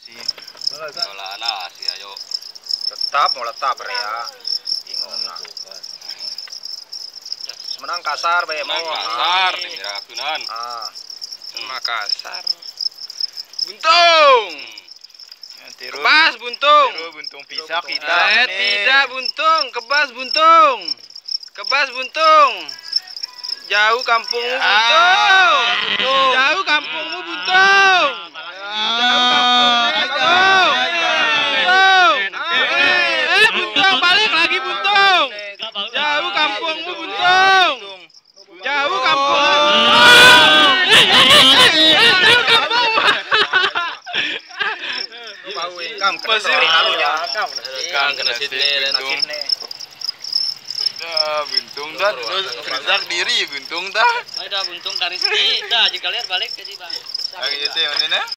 Olah nasi ayo. Tetap mau letap ya. Bingung nah. Semenang kasar bae mau. Kasar dimirakunan. Ah. Makassar. Buntung. Kebas buntung. Buntung pisah kita. Tidak buntung, kebas buntung. Kebas buntung. Jauh kampungmu buntung. Jauh kampungmu buntung. Jauh kampungmu buntung. Buntung balik lagi buntung. Jauh kampungmu buntung. Jauh kampungmu. Jauh kampungmu. Pasir lalu ya. Kang kena Sydney dan Buntung dah, fresak diri buntung dah. Ada buntung kariski, dah jika lihat balik jadi bang. Lagi itu yang mana?